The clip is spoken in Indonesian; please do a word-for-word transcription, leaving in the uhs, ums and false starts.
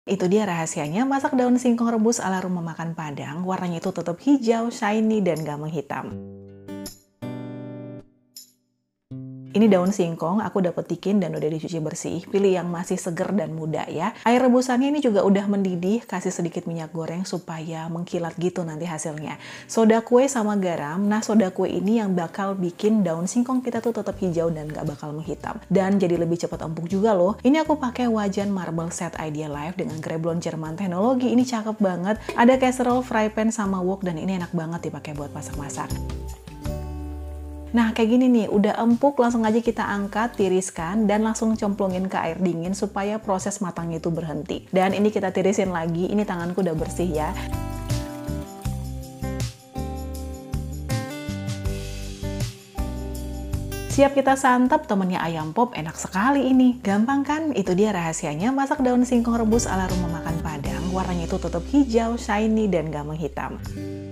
Itu dia rahasianya masak daun singkong rebus ala rumah makan Padang, warnanya itu tetap hijau, shiny, dan gak menghitam. Ini daun singkong aku udah petikin dan udah dicuci bersih. Pilih yang masih seger dan muda ya. Air rebusannya ini juga udah mendidih, kasih sedikit minyak goreng supaya mengkilat gitu nanti hasilnya. Soda kue sama garam. Nah, soda kue ini yang bakal bikin daun singkong kita tuh tetap hijau dan gak bakal menghitam. Dan jadi lebih cepat empuk juga loh. Ini aku pakai wajan marble set Idea Life dengan greblon Jerman teknologi. Ini cakep banget. Ada casserole, fry pan, sama wok, dan ini enak banget dipakai buat masak-masak. Nah, kayak gini nih, udah empuk, langsung aja kita angkat, tiriskan, dan langsung cemplungin ke air dingin supaya proses matangnya itu berhenti. Dan ini kita tirisin lagi, ini tanganku udah bersih ya. Siap kita santap, temennya ayam pop, enak sekali ini. Gampang kan? Itu dia rahasianya masak daun singkong rebus ala rumah makan Padang. Warnanya itu tetap hijau, shiny, dan gak menghitam.